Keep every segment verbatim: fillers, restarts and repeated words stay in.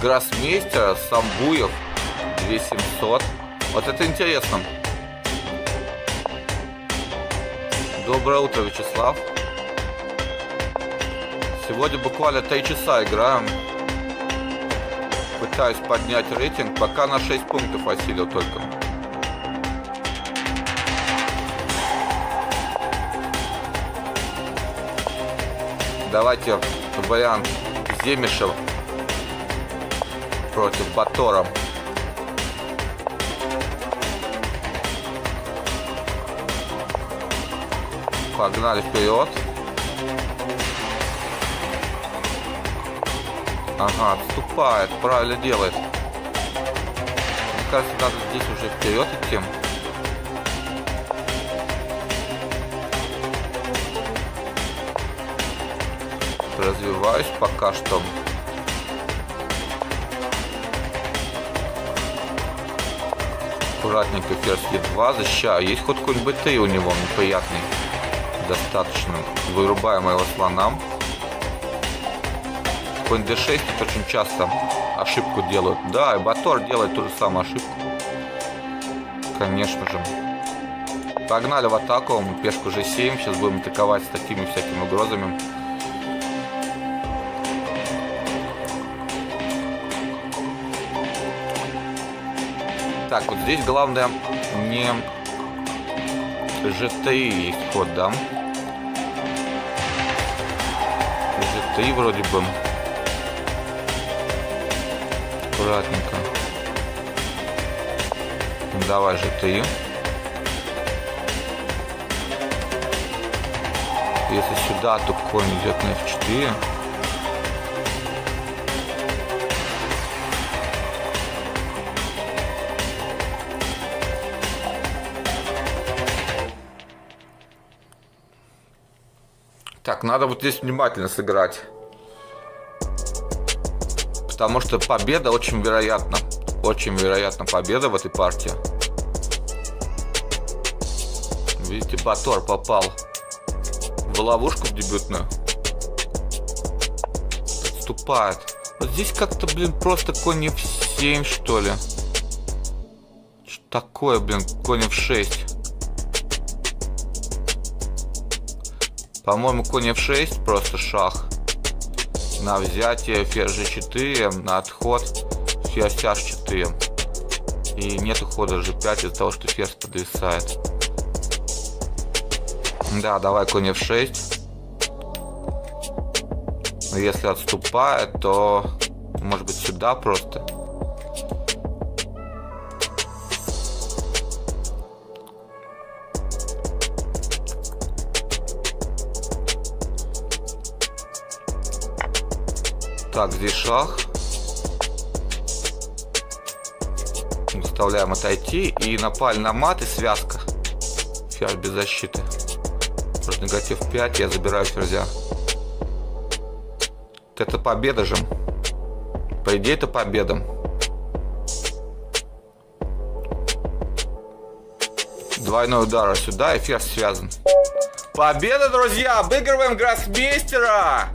Гроссмейстер, Самбуев, две тысячи семьсот. Вот это интересно. Доброе утро, Вячеслав. Сегодня буквально три часа играем. Пытаюсь поднять рейтинг, пока на шесть пунктов осилил только. Давайте вариант Земишев против Батора. Погнали вперед. Ага, отступает, правильно делает. Мне кажется, надо здесь уже вперед идти. Развиваюсь пока что. Аккуратненько ферзь е два, защищаю. Есть ход конь бэ три у него, неприятный. Достаточно. Вырубаем его слонам. Конь дэ шесть тут очень часто ошибку делают. Да, и Батор делает ту же самую ошибку. Конечно же. Погнали в атаку. Пешку же семь. Сейчас будем атаковать с такими всякими угрозами. Так, вот здесь главное не жэ три есть ход, да? жэ три вроде бы. Аккуратненько. Давай жэ три. Если сюда, то конь идет на эф четыре. Так, надо вот здесь внимательно сыграть. Потому что победа очень вероятна. Очень вероятна победа в этой партии. Видите, Батор попал в ловушку в дебютную. Отступает. Вот здесь как-то, блин, просто конь эф семь, что ли. Что такое, блин, конь эф шесть. По-моему, конь эф шесть, просто шах. На взятие ферзь жэ четыре, на отход ферзь аш четыре. И нету хода жэ пять из-за того, что ферзь подвисает. Да, давай конь эф шесть. Но если отступает, то может быть сюда просто. Так, здесь шах. Заставляем отойти. И напали на мат и связка. Ферзь без защиты. Просто негатив пять, я забираю ферзя. Это победа же. По идее, это победа. Двойной удар сюда, и ферзь связан. Победа, друзья! Обыгрываем гроссмейстера!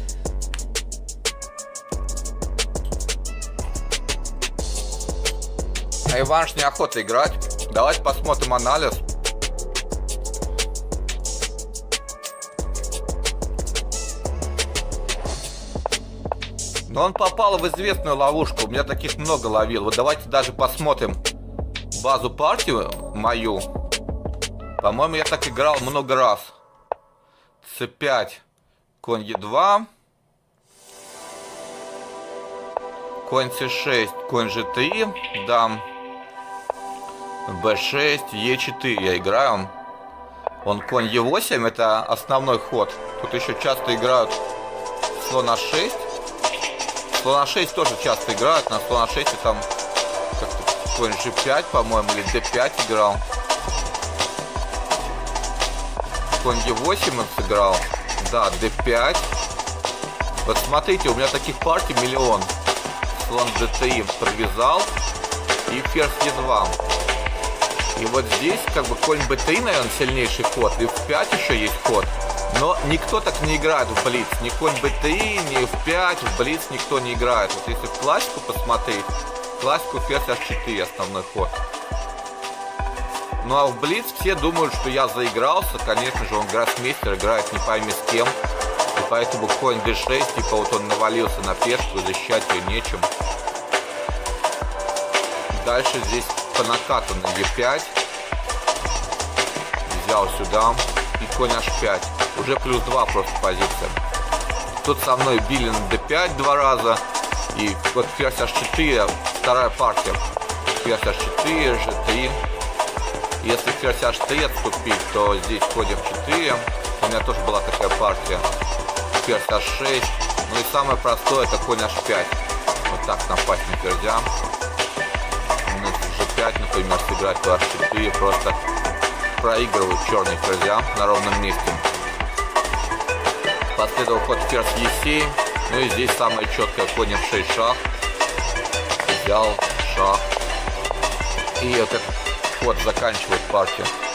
А Иванш неохота играть. Давайте посмотрим анализ. Но он попал в известную ловушку. У меня таких много ловил. Вот давайте даже посмотрим базу партию мою. По-моему, я так играл много раз. цэ пять, конь е два. Конь цэ шесть, конь жэ три. Дам. бэ шесть, е четыре я играю. Он конь е восемь, это основной ход. Тут еще часто играют слон а шесть. Слон а шесть тоже часто играют. На слон а шесть там конь жэ пять, по-моему, или дэ пять играл. Конь е восемь он сыграл. Да, дэ пять. Вот смотрите, у меня таких партий миллион. Слон дэ три провязал. И ферзь е два. И вот здесь как бы конь бэ три, наверное, сильнейший ход. И в пять еще есть ход. Но никто так не играет в блиц. Ни конь бэ три, ни эф пять, в блиц никто не играет. Вот если в классику посмотреть, классику ферзь аш четыре основной ход. Ну а в блиц все думают, что я заигрался. Конечно же, он гроссмейстер, играет не пойми с кем. И поэтому конь дэ шесть, типа вот он навалился на пешку, защищать ее нечем. Дальше здесь по накату на е пять. Взял сюда. И конь аш пять. Уже плюс два просто позиция. Тут со мной били на дэ пять два раза. И вот ферзь аш четыре, вторая партия. Ферзь аш четыре, жэ три. Если ферзь аш три отступить, то здесь конь эф четыре. У меня тоже была такая партия. Ферзь аш шесть. Ну и самое простое это конь аш пять. Вот так напасть на ферзя. жэ пять, например, сыграть по аш четыре. Просто проигрывают черные ферзя на ровном месте. Последовал ход ферзь е семь. Ну и здесь самое четкое конь эф шесть шах. Взял шах. И этот ход заканчивает партию.